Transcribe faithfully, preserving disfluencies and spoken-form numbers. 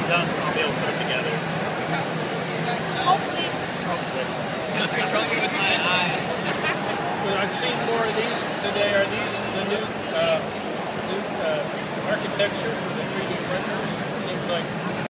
done, I'll be able to put them together. Hopefully. Hopefully. I'm trying it with my eyes. So I've seen more of these today. Are these the new uh, new uh, architecture for the three D printers? It seems like